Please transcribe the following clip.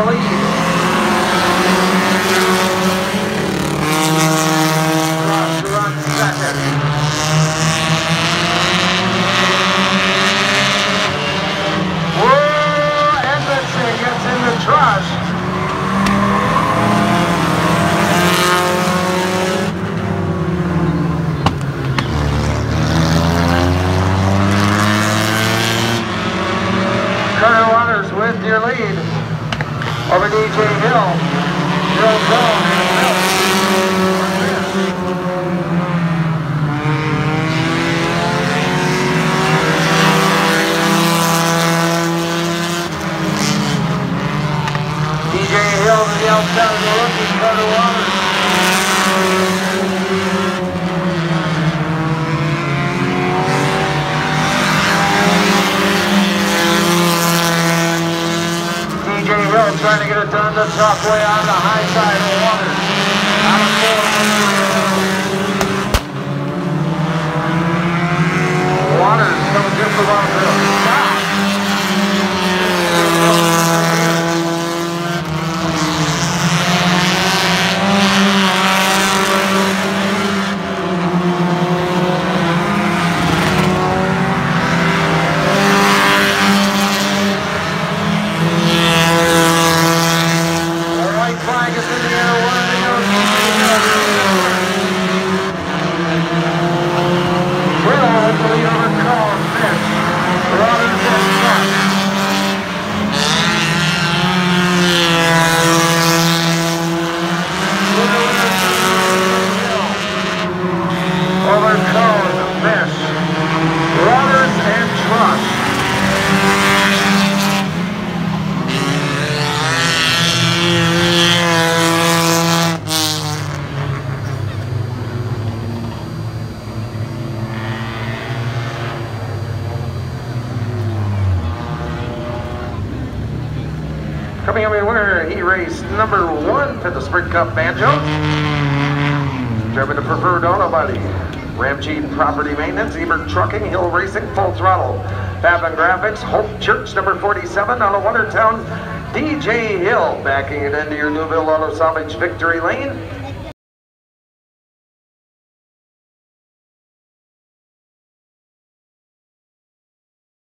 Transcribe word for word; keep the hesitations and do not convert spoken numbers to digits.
lead. Rush runs second. Whoa, Edmondson gets in the trush. Carter Waters with your lead over D J Hill. Hill Cone and Hill. D J Hill to the outside of the rookie, Carter Waters. Trying to get it done the top way on the high side of Waters. Out of four. Waters coming just about to stop. Coming up in winner, he raced number one for the Sprint Cup Banjo. Driven to preferred auto body. Ramjeet Property Maintenance, Ebert Trucking, Hill Racing, Full Throttle. Fab and Graphics, Hope Church, number forty-seven, out of Watertown. D J Hill backing it into your Newville Auto Salvage victory lane.